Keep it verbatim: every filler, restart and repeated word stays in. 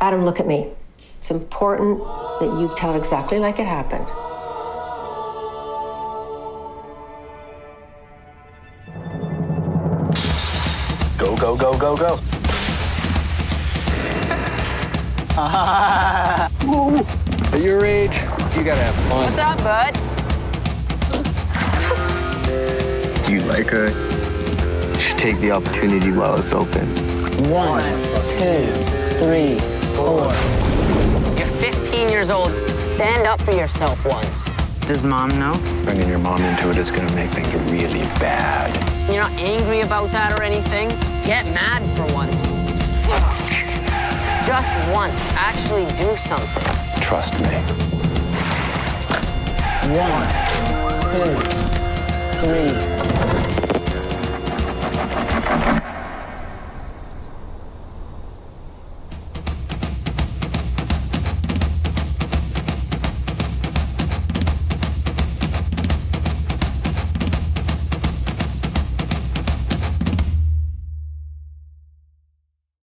Adam, look at me. It's important that you tell it exactly like it happened. Go, go, go, go, go. At your age, you gotta have fun. What's up, bud? Do you like her? You should take the opportunity while it's open. One, two, three, four. You're fifteen years old. Stand up for yourself once. Does mom know? Bringing your mom into it is gonna make things really bad. You're not angry about that or anything? Get mad for once. Just once. Actually do something. Trust me. One, two, three.